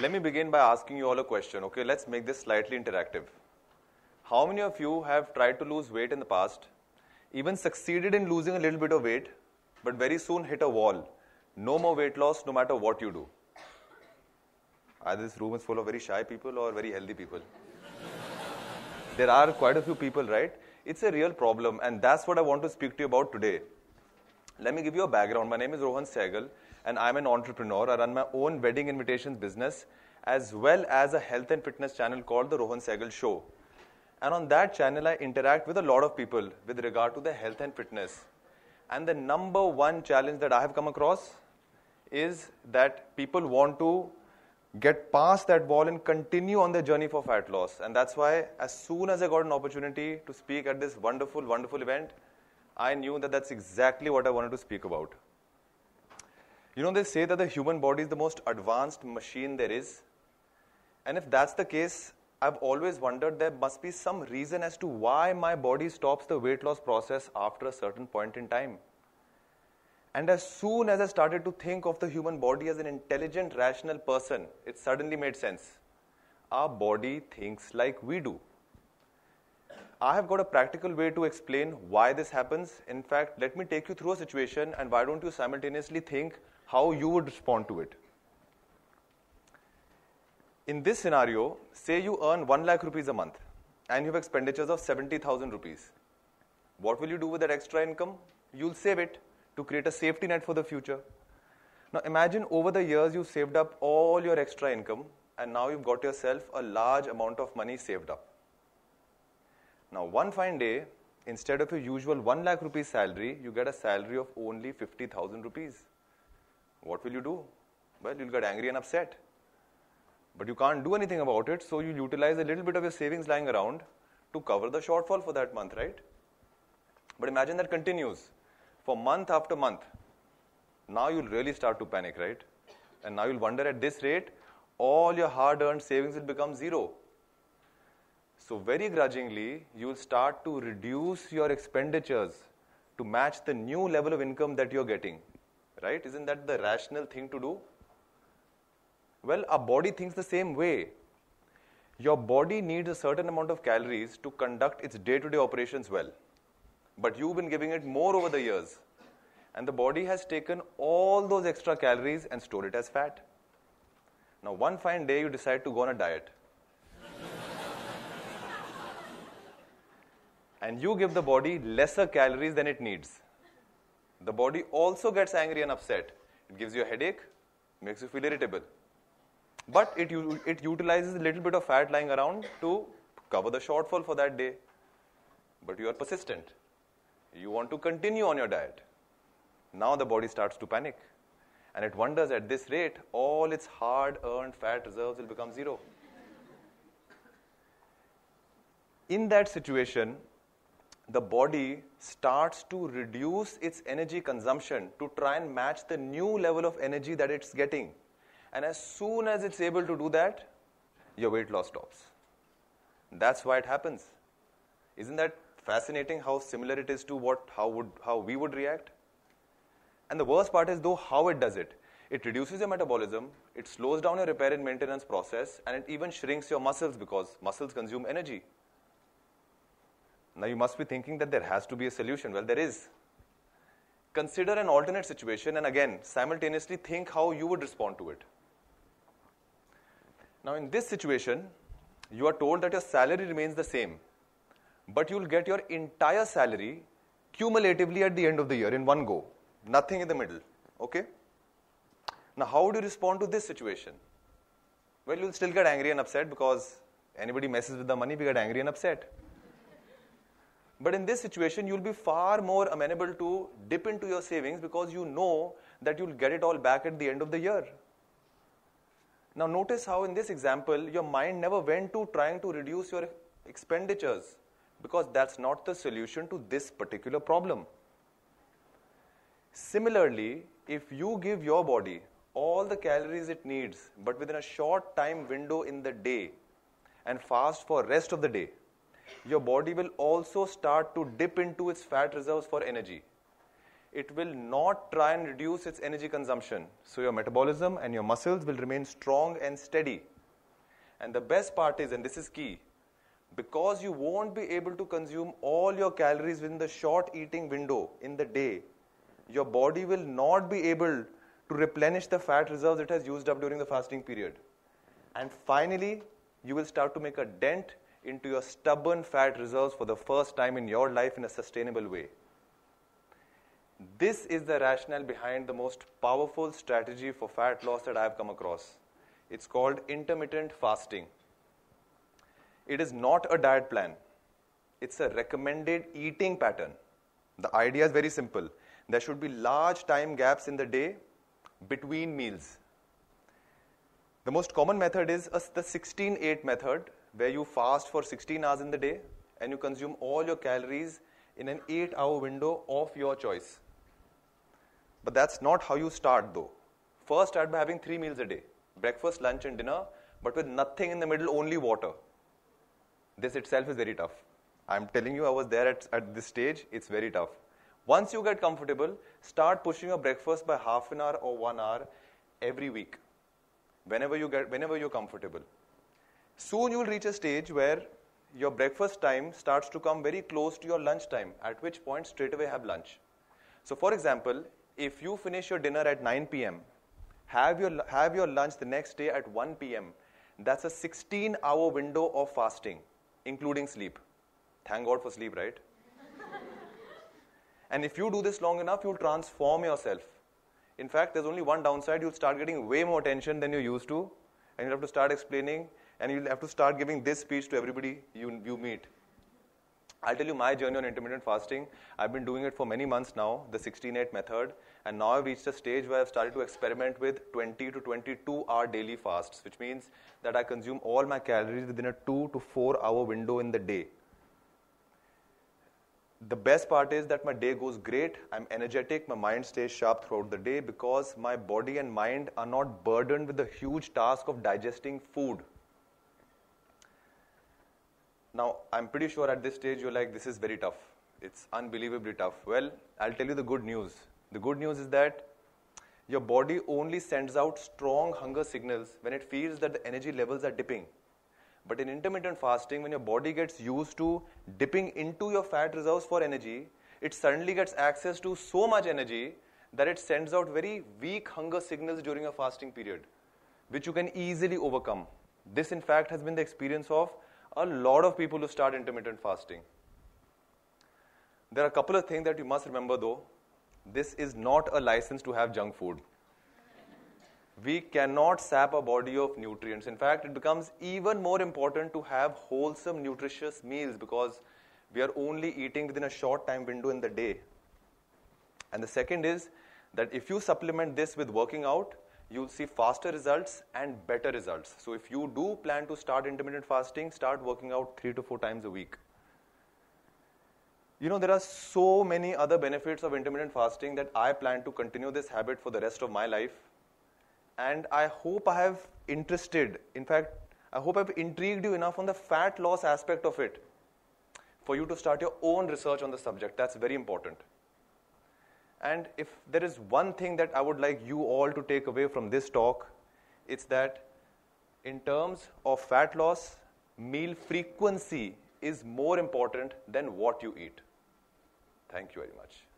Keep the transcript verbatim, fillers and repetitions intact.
let me begin by asking you all a question. Okay, let's make this slightly interactive. How many of you have tried to lose weight in the past, even succeeded in losing a little bit of weight, but very soon hit a wall? No more weight loss no matter what you do. Either this room is full of very shy people or very healthy people. There are quite a few people, right? It's a real problem, and that's what I want to speak to you about today. Let me give you a background. My name is Rohan Sehgal, and I'm an entrepreneur. I run my own wedding invitations business, as well as a health and fitness channel called the Rohan Sehgal Show. And on that channel, I interact with a lot of people with regard to their health and fitness. And the number one challenge that I have come across is that people want to get past that wall and continue on their journey for fat loss. And that's why as soon as I got an opportunity to speak at this wonderful, wonderful event, I knew that that's exactly what I wanted to speak about. You know, they say that the human body is the most advanced machine there is. And if that's the case, I've always wondered there must be some reason as to why my body stops the weight loss process after a certain point in time. And as soon as I started to think of the human body as an intelligent, rational person, it suddenly made sense. Our body thinks like we do. I have got a practical way to explain why this happens. In fact, let me take you through a situation, and why don't you simultaneously think how you would respond to it. In this scenario, say you earn one lakh rupees a month and you have expenditures of seventy thousand rupees. What will you do with that extra income? You'll save it to create a safety net for the future. Now imagine over the years you've saved up all your extra income, and now you've got yourself a large amount of money saved up. Now one fine day, instead of your usual one lakh rupees salary, you get a salary of only fifty thousand rupees. What will you do? Well, you'll get angry and upset. But you can't do anything about it, so you utilize a little bit of your savings lying around to cover the shortfall for that month, right? But imagine that continues for month after month. Now you'll really start to panic, right? And now you'll wonder, at this rate, all your hard-earned savings will become zero. So very grudgingly, you'll start to reduce your expenditures to match the new level of income that you're getting, right? Isn't that the rational thing to do? Well, our body thinks the same way. Your body needs a certain amount of calories to conduct its day-to-day operations well. But you've been giving it more over the years. And the body has taken all those extra calories and stored it as fat. Now, one fine day, you decide to go on a diet. And you give the body lesser calories than it needs. The body also gets angry and upset. It gives you a headache, makes you feel irritable. But it, it utilizes a little bit of fat lying around to cover the shortfall for that day. But you are persistent. You want to continue on your diet. Now the body starts to panic. And it wonders, at this rate, all its hard-earned fat reserves will become zero. In that situation, the body starts to reduce its energy consumption to try and match the new level of energy that it's getting. And as soon as it's able to do that, your weight loss stops. That's why it happens. Isn't that fascinating how similar it is to what, how, would, how we would react? And the worst part is, though, how it does it. It reduces your metabolism, it slows down your repair and maintenance process, and it even shrinks your muscles because muscles consume energy. Now you must be thinking that there has to be a solution. Well, there is. Consider an alternate situation, and again, simultaneously think how you would respond to it. Now in this situation, you are told that your salary remains the same, but you will get your entire salary cumulatively at the end of the year in one go. Nothing in the middle. Okay? Now how would you respond to this situation? Well, you'll still get angry and upset, because anybody messes with the money, we get angry and upset. But in this situation, you'll be far more amenable to dip into your savings, because you know that you'll get it all back at the end of the year. Now notice how in this example, your mind never went to trying to reduce your expenditures, because that's not the solution to this particular problem. Similarly, if you give your body all the calories it needs, but within a short time window in the day, and fast for rest of the day, your body will also start to dip into its fat reserves for energy. it will not try and reduce its energy consumption. So your metabolism and your muscles will remain strong and steady. And the best part is, and this is key, because you won't be able to consume all your calories within the short eating window in the day, your body will not be able to replenish the fat reserves it has used up during the fasting period. And finally, you will start to make a dent into your stubborn fat reserves for the first time in your life in a sustainable way. This is the rationale behind the most powerful strategy for fat loss that I have come across. It's called intermittent fasting. It is not a diet plan. It's a recommended eating pattern. The idea is very simple. There should be large time gaps in the day between meals. The most common method is a, the sixteen eight method, where you fast for sixteen hours in the day and you consume all your calories in an eight hour window of your choice. But that's not how you start though. First start by having three meals a day. Breakfast, lunch and dinner, but with nothing in the middle, only water. This itself is very tough. I'm telling you, I was there at, at this stage, it's very tough. Once you get comfortable, start pushing your breakfast by half an hour or one hour every week. Whenever you get, whenever you're comfortable. Soon you will reach a stage where your breakfast time starts to come very close to your lunch time, at which point straight away have lunch. So for example, if you finish your dinner at nine p m, have your, have your lunch the next day at one p m, that's a sixteen hour window of fasting, including sleep. Thank God for sleep, right? And if you do this long enough, you'll transform yourself. In fact, there's only one downside. You'll start getting way more attention than you used to, and you'll have to start explaining, and you'll have to start giving this speech to everybody you, you meet. I'll tell you my journey on intermittent fasting. I've been doing it for many months now, the sixteen eight method, and now I've reached a stage where I've started to experiment with twenty to twenty-two hour daily fasts, which means that I consume all my calories within a two to four hour window in the day. The best part is that my day goes great, I'm energetic, my mind stays sharp throughout the day because my body and mind are not burdened with the huge task of digesting food. Now, I'm pretty sure at this stage you're like, this is very tough. It's unbelievably tough. Well, I'll tell you the good news. The good news is that your body only sends out strong hunger signals when it feels that the energy levels are dipping. But in intermittent fasting, when your body gets used to dipping into your fat reserves for energy, it suddenly gets access to so much energy that it sends out very weak hunger signals during a fasting period, which you can easily overcome. This, in fact, has been the experience of a lot of people who start intermittent fasting. There are a couple of things that you must remember though. This is not a license to have junk food. We cannot sap our body of nutrients. In fact, it becomes even more important to have wholesome, nutritious meals because we are only eating within a short time window in the day. And the second is that if you supplement this with working out, you'll see faster results and better results. So if you do plan to start intermittent fasting, start working out three to four times a week. You know, there are so many other benefits of intermittent fasting that I plan to continue this habit for the rest of my life. And I hope I have interested, in fact, I hope I've intrigued you enough on the fat loss aspect of it for you to start your own research on the subject. That's very important. And if there is one thing that I would like you all to take away from this talk, it's that in terms of fat loss, meal frequency is more important than what you eat. Thank you very much.